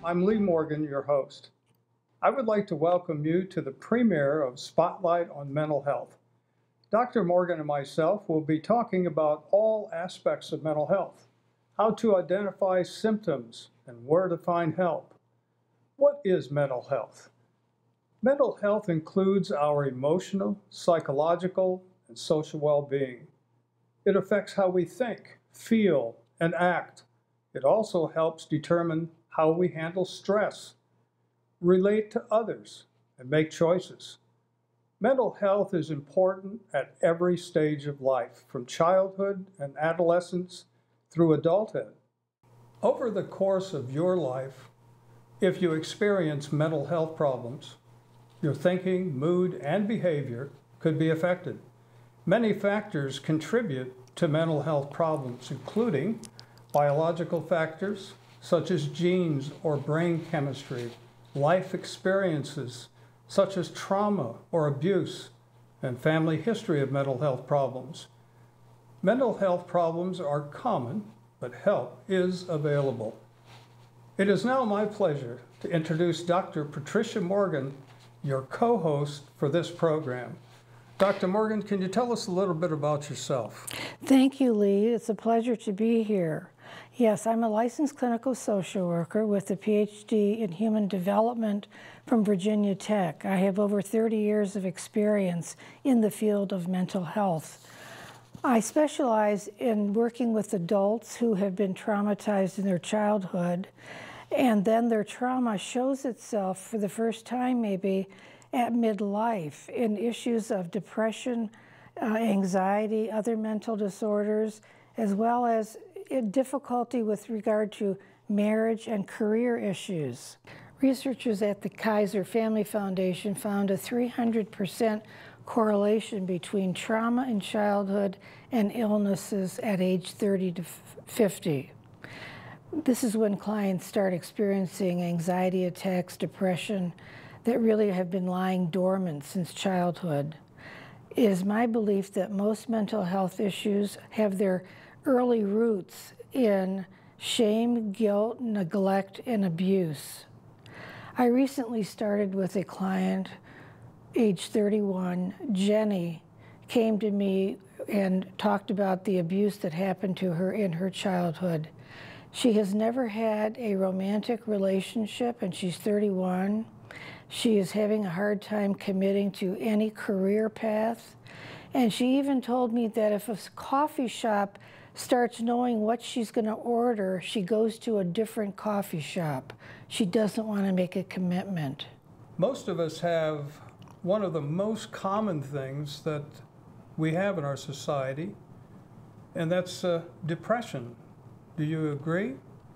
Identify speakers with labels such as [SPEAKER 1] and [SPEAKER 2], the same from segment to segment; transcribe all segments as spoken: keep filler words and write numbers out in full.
[SPEAKER 1] I'm Lee Morgan, your host. I would like to welcome you to the premiere of Spotlight on Mental Health. Doctor Morgan and myself will be talking about all aspects of mental health, how to identify symptoms and where to find help. What is mental health? Mental health includes our emotional, psychological, and social well-being. It affects how we think, feel, and act. It also helps determine how we handle stress, relate to others, and make choices. Mental health is important at every stage of life, from childhood and adolescence through adulthood. Over the course of your life, if you experience mental health problems, your thinking, mood, and behavior could be affected. Many factors contribute to mental health problems, including biological factors such as genes or brain chemistry, life experiences such as trauma or abuse, and family history of mental health problems. Mental health problems are common, but help is available. It is now my pleasure to introduce Doctor Patricia Morgan, your co-host for this program. Doctor Morgan, can you tell us a little bit about yourself?
[SPEAKER 2] Thank you, Lee. It's a pleasure to be here. Yes, I'm a licensed clinical social worker with a P H D in human development from Virginia Tech. I have over thirty years of experience in the field of mental health. I specialize in working with adults who have been traumatized in their childhood, and then their trauma shows itself for the first time maybe at midlife in issues of depression, uh, anxiety, other mental disorders, as well as difficulty with regard to marriage and career issues. Researchers at the Kaiser Family Foundation found a three hundred percent correlation between trauma in childhood and illnesses at age thirty to fifty. This is when clients start experiencing anxiety attacks, depression, that really have been lying dormant since childhood. It is my belief that most mental health issues have their early roots in shame, guilt, neglect, and abuse. I recently started with a client, age thirty-one. Jenny came to me and talked about the abuse that happened to her in her childhood. She has never had a romantic relationship, and she's thirty-one. She is having a hard time committing to any career path. And she even told me that if a coffee shop starts knowing what she's going to order, she goes to a different coffee shop. She doesn't want to make a commitment.
[SPEAKER 1] Most of us have one of the most common things that we have in our society, and that's uh, depression. Do you agree?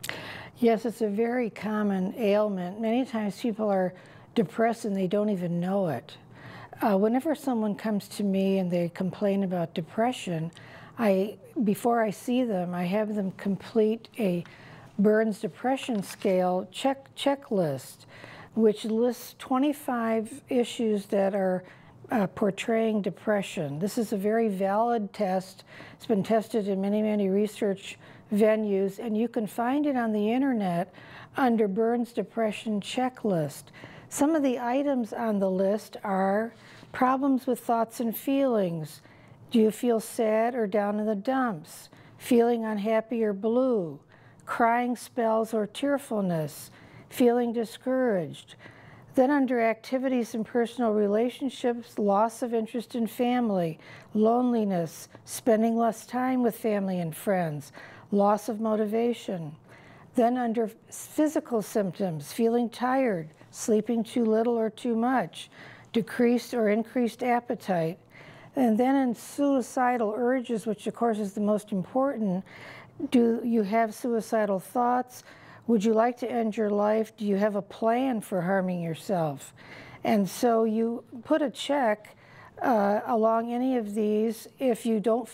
[SPEAKER 2] Yes, it's a very common ailment. Many times people are depressed and they don't even know it. Uh, whenever someone comes to me and they complain about depression, I, before I see them, I have them complete a Burns Depression Scale check checklist, which lists twenty-five issues that are uh, portraying depression. This is a very valid test. It's been tested in many, many research venues, and you can find it on the internet under Burns Depression Checklist. Some of the items on the list are problems with thoughts and feelings. Do you feel sad or down in the dumps? Feeling unhappy or blue? Crying spells or tearfulness? Feeling discouraged? Then under activities and personal relationships, loss of interest in family, loneliness, spending less time with family and friends, loss of motivation. Then under physical symptoms, feeling tired, sleeping too little or too much, decreased or increased appetite. And then in suicidal urges, which of course is the most important, do you have suicidal thoughts? Would you like to end your life? Do you have a plan for harming yourself? And so you put a check uh, along any of these if you don't,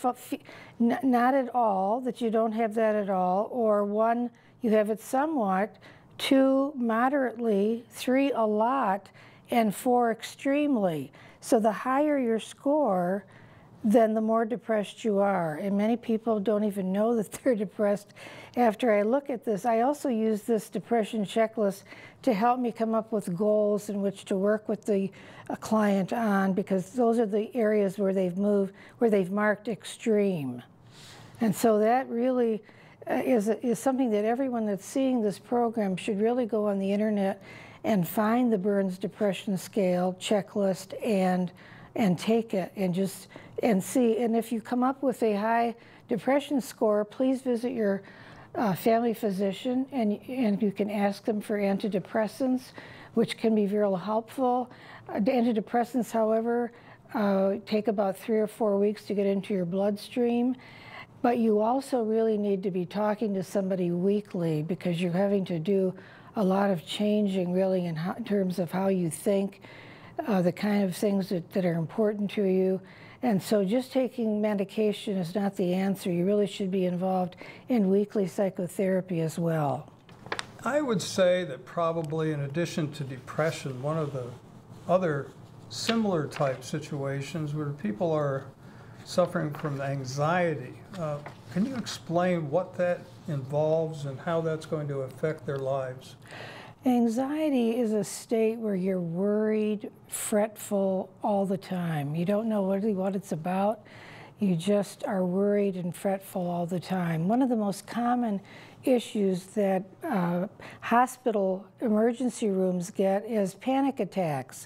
[SPEAKER 2] not at all, that you don't have that at all, or one, you have it somewhat, two, moderately, three, a lot, and four, extremely. So the higher your score, then the more depressed you are. And many people don't even know that they're depressed after I look at this. I also use this depression checklist to help me come up with goals in which to work with the a client on, because those are the areas where they've moved, where they've marked extreme. And so that really uh, is, is something that everyone that's seeing this program should really go on the internet and find the Burns Depression Scale checklist and and take it and just and see. And if you come up with a high depression score, please visit your uh, family physician, and and you can ask them for antidepressants, which can be very helpful. Uh, antidepressants, however, uh, take about three or four weeks to get into your bloodstream. But you also really need to be talking to somebody weekly, because you're having to do a lot of changing really in, how, in terms of how you think, uh, the kind of things that, that are important to you. And so just taking medication is not the answer. You really should be involved in weekly psychotherapy as well.
[SPEAKER 1] I would say that probably in addition to depression, one of the other similar type situations where people are suffering from anxiety. Uh, can you explain what that involves and how that's going to affect their lives?
[SPEAKER 2] Anxiety is a state where you're worried, fretful all the time. You don't know really what it's about. You just are worried and fretful all the time. One of the most common issues that uh, hospital emergency rooms get is panic attacks.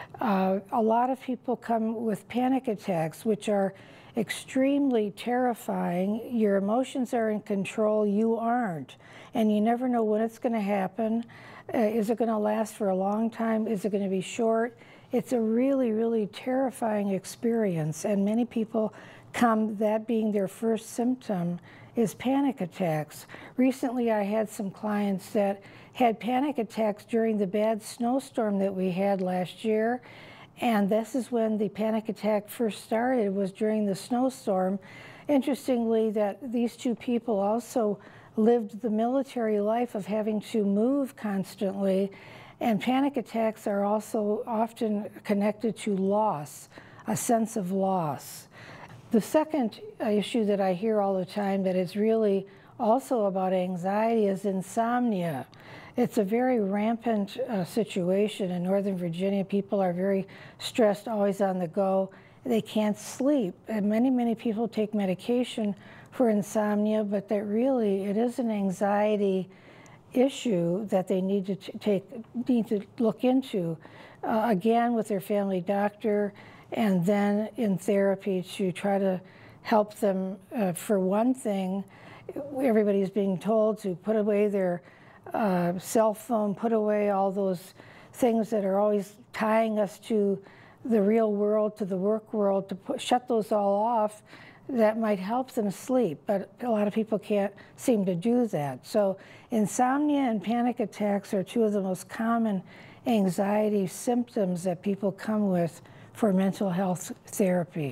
[SPEAKER 2] Uh, a lot of people come with panic attacks, which are extremely terrifying. Your emotions are in control, you aren't. And you never know when it's going to happen. Uh, is it going to last for a long time? Is it going to be short? It's a really, really terrifying experience. And many people come, that being their first symptom, is panic attacks. Recently, I had some clients that had panic attacks during the bad snowstorm that we had last year. And this is when the panic attack first started, was during the snowstorm. Interestingly, that these two people also lived the military life of having to move constantly. And panic attacks are also often connected to loss, a sense of loss. The second issue that I hear all the time that is really also about anxiety is insomnia. It's a very rampant uh, situation in Northern Virginia. People are very stressed, always on the go. They can't sleep. And many, many people take medication for insomnia, but that really, it is an anxiety issue that they need to take, need to look into, uh, again, with their family doctor, and then in therapy to try to help them. Uh, for one thing, everybody's being told to put away their uh, cell phone, put away all those things that are always tying us to the real world, to the work world, to put, shut those all off. That might help them sleep, but a lot of people can't seem to do that. So insomnia and panic attacks are two of the most common anxiety symptoms that people come with for mental health therapy.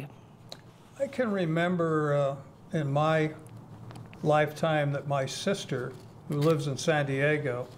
[SPEAKER 1] I can remember uh, in my lifetime that my sister, who lives in San Diego,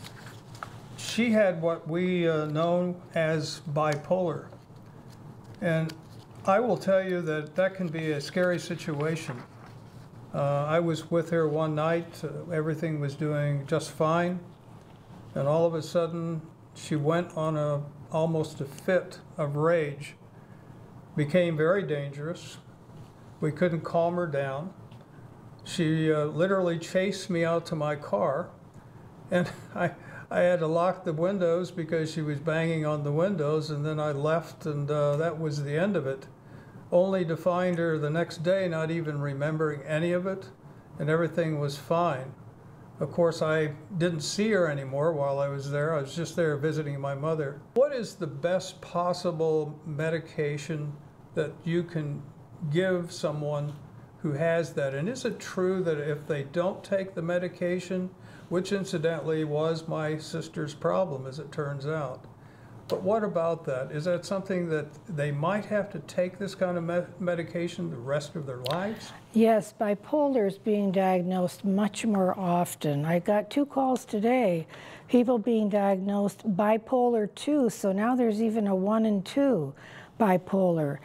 [SPEAKER 1] she had what we uh, know as bipolar. And I will tell you that that can be a scary situation. Uh, I was with her one night, uh, everything was doing just fine, and all of a sudden she went on a almost a fit of rage, became very dangerous. We couldn't calm her down. She uh, literally chased me out to my car, and I, I had to lock the windows because she was banging on the windows, and then I left, and uh, that was the end of it. Only to find her the next day not even remembering any of it, and everything was fine. Of course, I didn't see her anymore while I was there. I was just there visiting my mother. What is the best possible medication that you can give someone who has that? And is it true that if they don't take the medication, which incidentally was my sister's problem, as it turns out, but what about that? Is that something that they might have to take this kind of me medication the rest of their lives?
[SPEAKER 2] Yes, bipolar is being diagnosed much more often. I got two calls today, people being diagnosed bipolar two, so now there's even a one and two bipolar.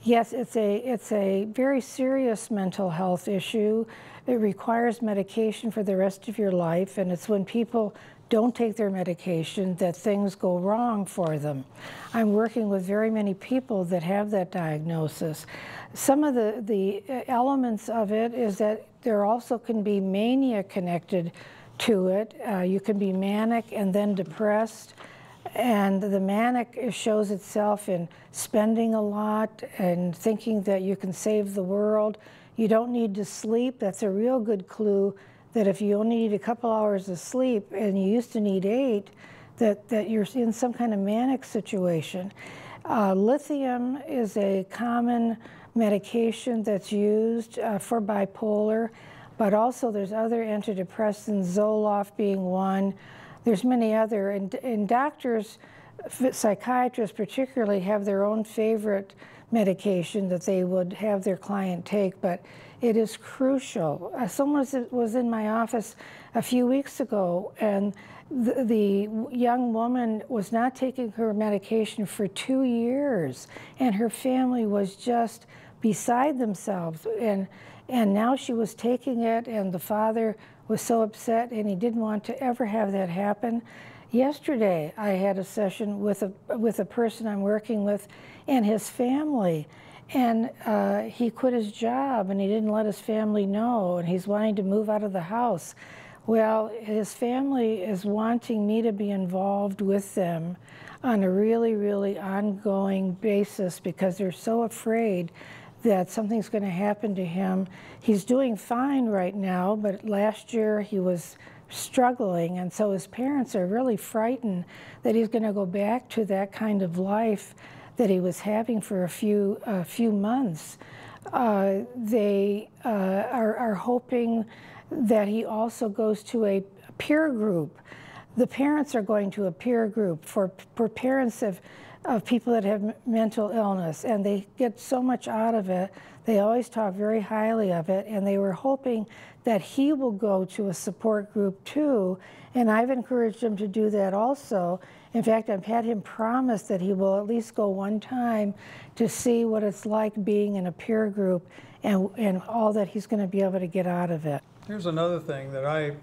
[SPEAKER 2] Yes, it's a, it's a very serious mental health issue. It requires medication for the rest of your life, and it's when people don't take their medication that things go wrong for them. I'm working with very many people that have that diagnosis. Some of the, the elements of it is that there also can be mania connected to it. Uh, you can be manic and then depressed. And the manic shows itself in spending a lot and thinking that you can save the world. You don't need to sleep. That's a real good clue that if you only need a couple hours of sleep and you used to need eight, that, that you're in some kind of manic situation. Uh, lithium is a common medication that's used uh, for bipolar, but also there's other antidepressants, Zoloft being one. There's many other, and, and doctors, psychiatrists particularly, have their own favorite medication that they would have their client take, but it is crucial. Uh, someone was, was in my office a few weeks ago, and the, the young woman was not taking her medication for two years, and her family was just beside themselves. And, and now she was taking it, and the father was so upset, and he didn't want to ever have that happen. Yesterday, I had a session with a, with a person I'm working with and his family, and uh, he quit his job, and he didn't let his family know, and he's wanting to move out of the house. Well, his family is wanting me to be involved with them on a really, really ongoing basis because they're so afraid that something's going to happen to him. He's doing fine right now, but last year he was struggling, and so his parents are really frightened that he's going to go back to that kind of life that he was having for a few a few months. Uh, they uh, are, are hoping that he also goes to a peer group. The parents are going to a peer group for, for parents of, of people that have mental illness, and they get so much out of it. They always talk very highly of it, and they were hoping that he will go to a support group too, and I've encouraged him to do that also. In fact, I've had him promise that he will at least go one time to see what it's like being in a peer group and, and all that he's going to be able to get out of it.
[SPEAKER 1] Here's another thing that I,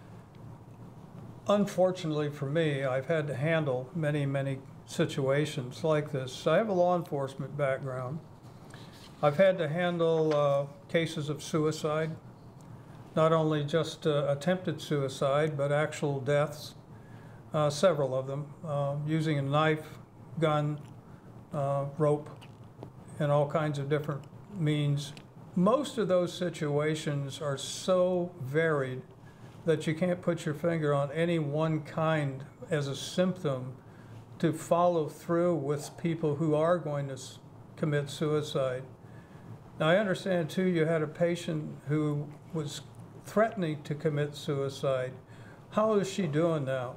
[SPEAKER 1] unfortunately for me, I've had to handle many, many situations like this. I have a law enforcement background. I've had to handle uh, cases of suicide, not only just uh, attempted suicide, but actual deaths, uh, several of them, uh, using a knife, gun, uh, rope, and all kinds of different means. Most of those situations are so varied that you can't put your finger on any one kind as a symptom to follow through with people who are going to commit suicide. Now, I understand too, you had a patient who was threatening to commit suicide. How is she doing now?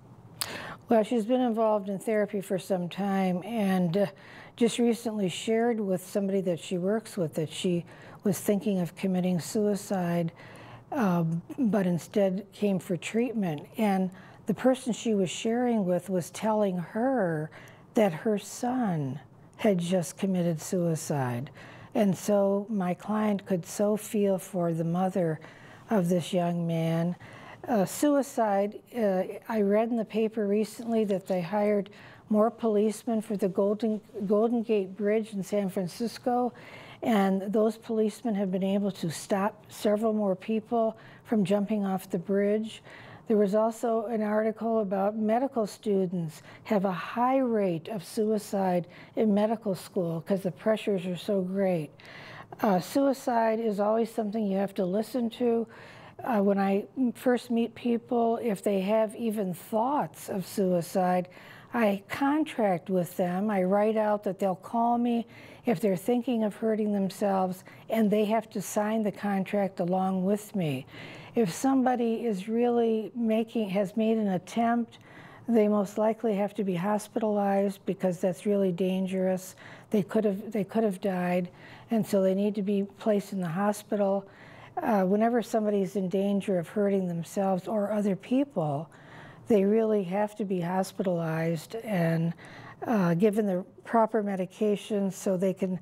[SPEAKER 2] Well, she's been involved in therapy for some time, and uh, just recently shared with somebody that she works with that she was thinking of committing suicide, um, but instead came for treatment. And the person she was sharing with was telling her that her son had just committed suicide. And so my client could so feel for the mother of this young man. Uh, suicide, uh, I read in the paper recently that they hired more policemen for the Golden, Golden Gate Bridge in San Francisco, and those policemen have been able to stop several more people from jumping off the bridge. There was also an article about medical students have a high rate of suicide in medical school because the pressures are so great. Uh, suicide is always something you have to listen to. Uh, when I first meet people, if they have even thoughts of suicide, I contract with them. I write out that they'll call me if they're thinking of hurting themselves, and they have to sign the contract along with me. If somebody is really making, has made an attempt, they most likely have to be hospitalized because that's really dangerous. They could have, they could have died, and so they need to be placed in the hospital. Uh, whenever somebody's in danger of hurting themselves or other people, they really have to be hospitalized and uh, given the proper medications so they can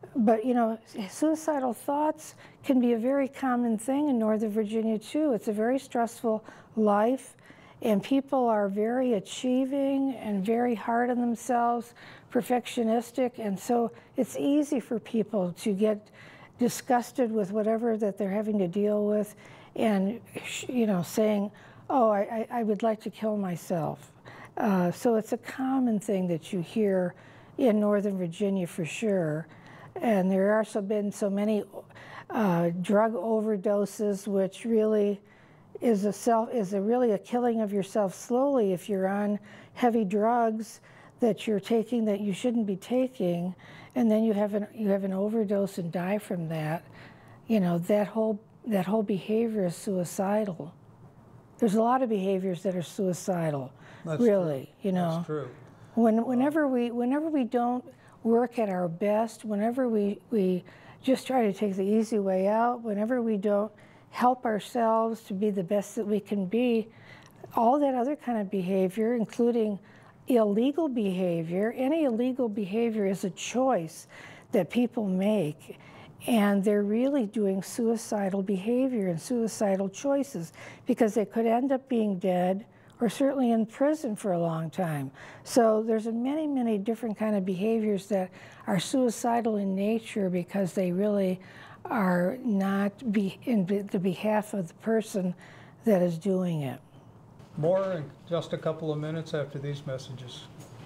[SPEAKER 2] But, you know, suicidal thoughts can be a very common thing in Northern Virginia, too. It's a very stressful life, and people are very achieving and very hard on themselves, perfectionistic, and so it's easy for people to get disgusted with whatever that they're having to deal with and, you know, saying, oh, I, I would like to kill myself. Uh, so it's a common thing that you hear in Northern Virginia for sure. And there are so been so many uh, drug overdoses, which really is a self is a really a killing of yourself slowly if you're on heavy drugs that you're taking that you shouldn't be taking, and then you have an you have an overdose and die from that. You know, that whole that whole behavior is suicidal. There's a lot of behaviors that are suicidal.
[SPEAKER 1] That's
[SPEAKER 2] really,
[SPEAKER 1] true.
[SPEAKER 2] you know.
[SPEAKER 1] That's true.
[SPEAKER 2] When whenever we whenever we don't work at our best, whenever we, we just try to take the easy way out, whenever we don't help ourselves to be the best that we can be, all that other kind of behavior, including illegal behavior, any illegal behavior is a choice that people make, and they're really doing suicidal behavior and suicidal choices because they could end up being dead or certainly in prison for a long time. So there's a many, many different kind of behaviors that are suicidal in nature because they really are not be in the behalf of the person that is doing it.
[SPEAKER 1] More in just a couple of minutes after these messages.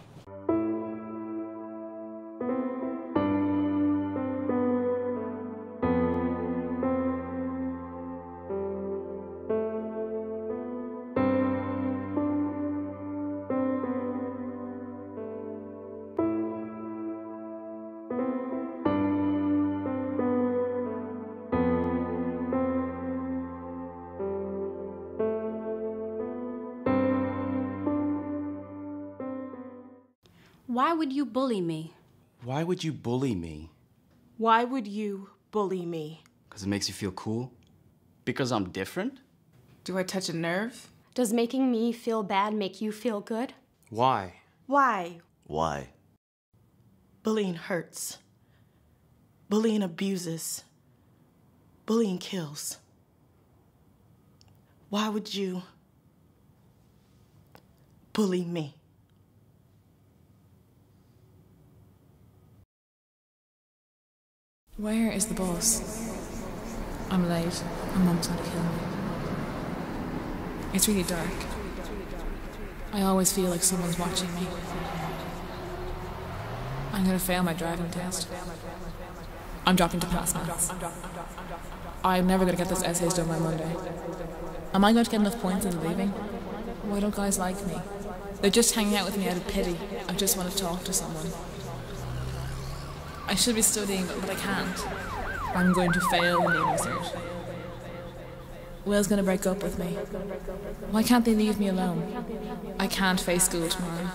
[SPEAKER 3] Why would you bully me?
[SPEAKER 4] Why would you bully me?
[SPEAKER 5] Why would you bully me?
[SPEAKER 4] Because it makes you feel cool? Because I'm different?
[SPEAKER 5] Do I touch a nerve?
[SPEAKER 3] Does making me feel bad make you feel good?
[SPEAKER 4] Why?
[SPEAKER 5] Why?
[SPEAKER 6] Why?
[SPEAKER 5] Bullying hurts. Bullying abuses. Bullying kills. Why would you bully me?
[SPEAKER 7] Where is the bus? I'm late. My mum's gonna kill me. It's really dark. I always feel like someone's watching me. I'm gonna fail my driving test. I'm dropping to pass maths. I'm never gonna get those essays done by Monday. Am I going to get enough points in leaving? Why don't guys like me? They're just hanging out with me out of pity. I just want to talk to someone. I should be studying, but I can't. I'm going to fail in the research. Will's going to break up with me. Why can't they leave me alone? I can't face school tomorrow.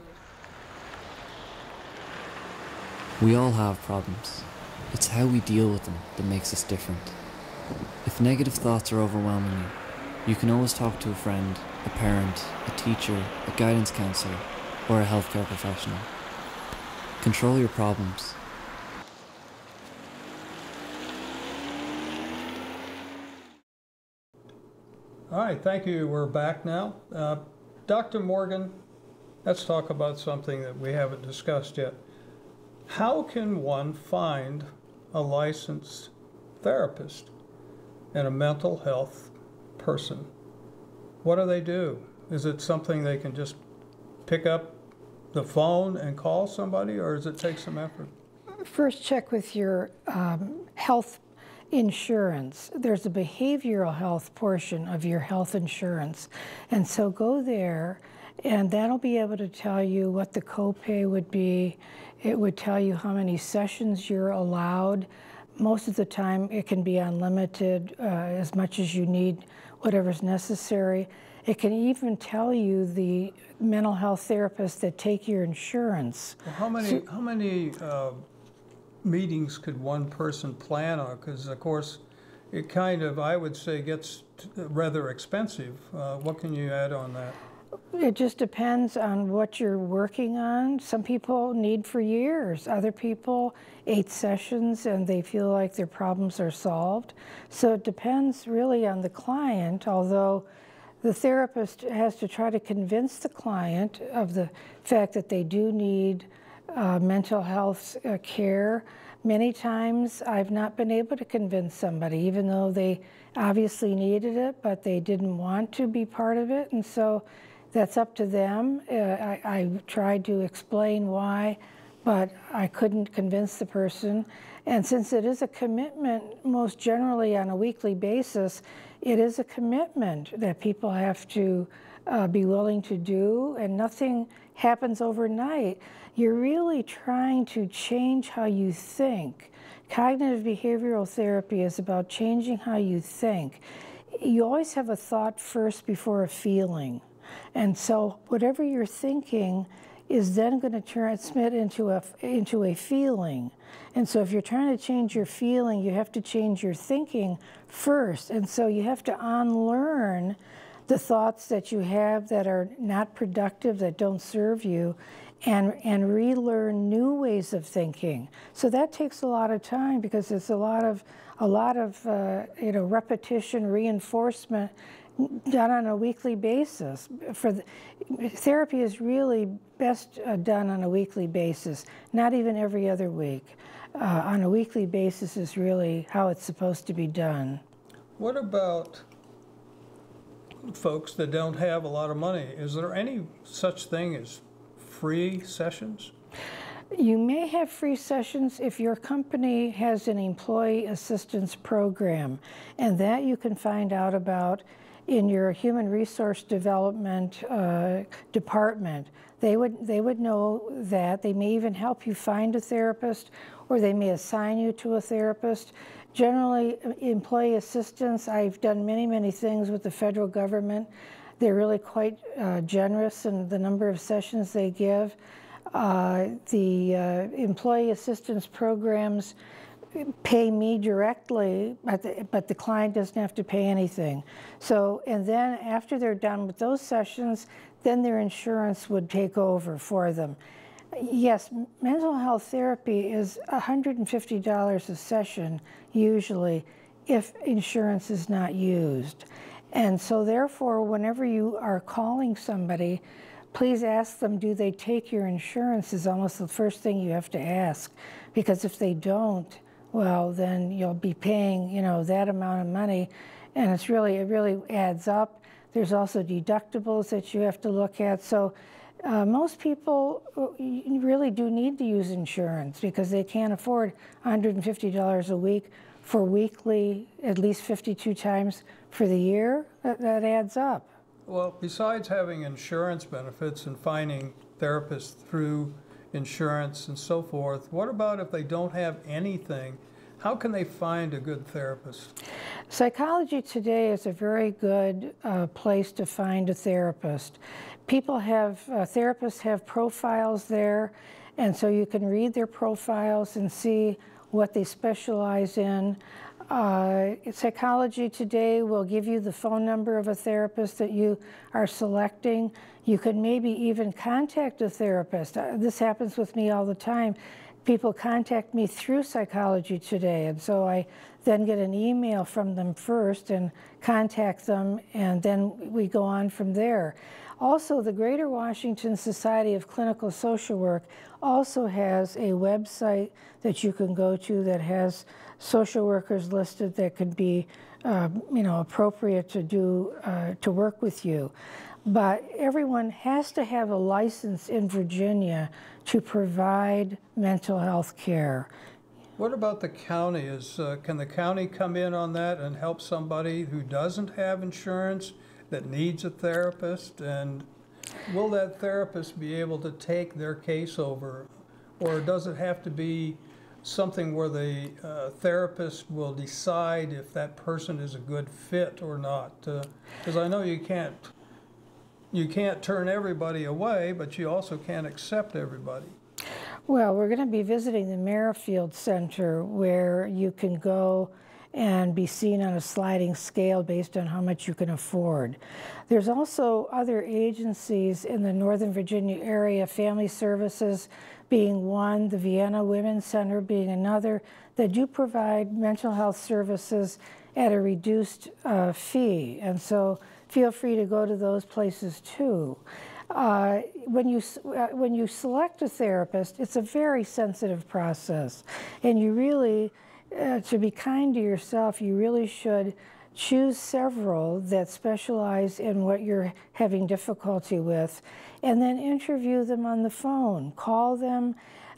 [SPEAKER 6] We all have problems. It's how we deal with them that makes us different. If negative thoughts are overwhelming you, you can always talk to a friend, a parent, a teacher, a guidance counsellor, or a healthcare professional. Control your problems.
[SPEAKER 1] All right, thank you. We're back now. Uh, Doctor Morgan, let's talk about something that we haven't discussed yet. How can one find a licensed therapist and a mental health person? What do they do? Is it something they can just pick up the phone and call somebody, or does it take some effort?
[SPEAKER 2] First, check with your um, health insurance. There's a behavioral health portion of your health insurance. And so go there, and that'll be able to tell you what the copay would be. It would tell you how many sessions you're allowed. Most of the time, it can be unlimited, uh, as much as you need, whatever's necessary. It can even tell you the mental health therapists that take your insurance.
[SPEAKER 1] Well, how many,
[SPEAKER 2] So,
[SPEAKER 1] how many uh, meetings could one person plan on? Because, of course, it kind of, I would say, gets rather expensive. Uh, what can you add on that?
[SPEAKER 2] It just depends on what you're working on. Some people need for years. Other people, eight sessions, and they feel like their problems are solved. So it depends really on the client, although the therapist has to try to convince the client of the fact that they do need uh, mental health uh, care. Many times I've not been able to convince somebody, even though they obviously needed it, but they didn't want to be part of it. And so that's up to them. Uh, I, I tried to explain why, but I couldn't convince the person. And since it is a commitment, most generally on a weekly basis, it is a commitment that people have to uh, be willing to do, and nothing happens overnight. You're really trying to change how you think. Cognitive behavioral therapy is about changing how you think. You always have a thought first before a feeling. And so whatever you're thinking is then going to transmit into a, into a feeling. And so if you're trying to change your feeling, you have to change your thinking first. And so you have to unlearn the thoughts that you have that are not productive, that don't serve you, and, and relearn new ways of thinking. So that takes a lot of time, because it's a lot of, a lot of uh, you know, repetition, reinforcement done on a weekly basis. For the, therapy is really best uh, done on a weekly basis, not even every other week. Uh, on a weekly basis is really how it's supposed to be done.
[SPEAKER 1] What about folks that don't have a lot of money? Is there any such thing as free sessions?
[SPEAKER 2] You may have free sessions if your company has an employee assistance program, and that you can find out about in your human resource development uh, department. They would, they would know that. They may even help you find a therapist, or they may assign you to a therapist. Generally, employee assistance, I've done many, many things with the federal government. They're really quite uh, generous in the number of sessions they give. Uh, the uh, employee assistance programs pay me directly, but the, but the client doesn't have to pay anything. So, and then after they're done with those sessions, then their insurance would take over for them. Yes, mental health therapy is one hundred fifty dollars a session, usually, if insurance is not used. And so therefore, whenever you are calling somebody, please ask them, do they take your insurance, is almost the first thing you have to ask. Because if they don't, well, then you'll be paying, you know, that amount of money, and it's really, it really adds up. There's also deductibles that you have to look at. So uh, most people really do need to use insurance, because they can't afford one hundred fifty dollars a week for weekly, at least fifty-two times for the year. That, that adds up.
[SPEAKER 1] Well, besides having insurance benefits and finding therapists through insurance and so forth, what about if they don't have anything? How can they find a good therapist?
[SPEAKER 2] Psychology Today is a very good uh, place to find a therapist. People have, uh, therapists have profiles there, and so you can read their profiles and see what they specialize in. Uh, Psychology Today will give you the phone number of a therapist that you are selecting. You can maybe even contact a therapist. Uh, this happens with me all the time. People contact me through Psychology Today, and so I then get an email from them first and contact them, and then we go on from there. Also, the Greater Washington Society of Clinical Social Work also has a website that you can go to that has social workers listed that could be, uh, you know, appropriate to do, uh, to work with you. But everyone has to have a license in Virginia to provide mental health care.
[SPEAKER 1] What about the county? Is, uh, can the county come in on that and help somebody who doesn't have insurance that needs a therapist? And will that therapist be able to take their case over? Or does it have to be something where the uh, therapist will decide if that person is a good fit or not? Because uh, I know you can't, you can't turn everybody away, but you also can't accept everybody.
[SPEAKER 2] Well, we're going to be visiting the Merrifield Center, where you can go and be seen on a sliding scale based on how much you can afford. There's also other agencies in the Northern Virginia area, Family Services being one, the Vienna Women's Center being another, that do provide mental health services at a reduced uh, fee. And so feel free to go to those places too. Uh, when you uh, when you select a therapist, it's a very sensitive process, and you really, uh, to be kind to yourself, you really should choose several that specialize in what you're having difficulty with, and then interview them on the phone. Call them,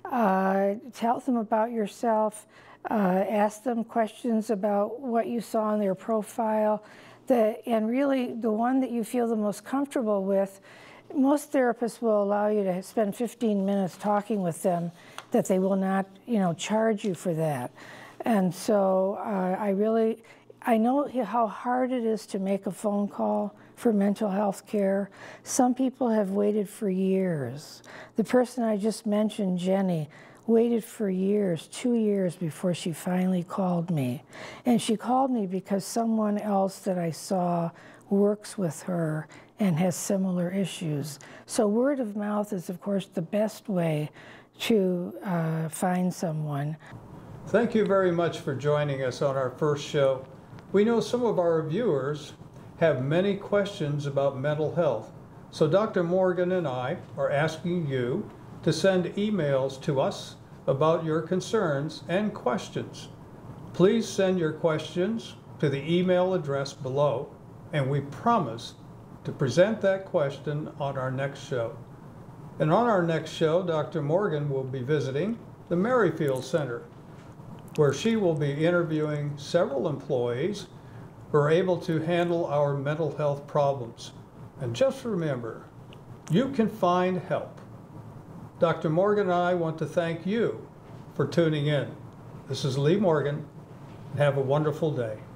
[SPEAKER 2] uh, tell them about yourself, uh, ask them questions about what you saw on their profile, the, and really the one that you feel the most comfortable with. Most therapists will allow you to spend fifteen minutes talking with them, that they will not, you know, charge you for that. And so uh, I really, I know how hard it is to make a phone call for mental health care. Some people have waited for years. The person I just mentioned, Jenny, waited for years, two years before she finally called me. And she called me because someone else that I saw works with her and has similar issues. So word of mouth is, of course, the best way to uh, find someone.
[SPEAKER 1] Thank you very much for joining us on our first show. We know some of our viewers have many questions about mental health, so Doctor Morgan and I are asking you to send emails to us about your concerns and questions. Please send your questions to the email address below, and we promise to present that question on our next show. And on our next show, Doctor Morgan will be visiting the Merrifield Center, where she will be interviewing several employees who are able to handle our mental health problems. And just remember, you can find help. Doctor Morgan and I want to thank you for tuning in. This is Lee Morgan. Have a wonderful day.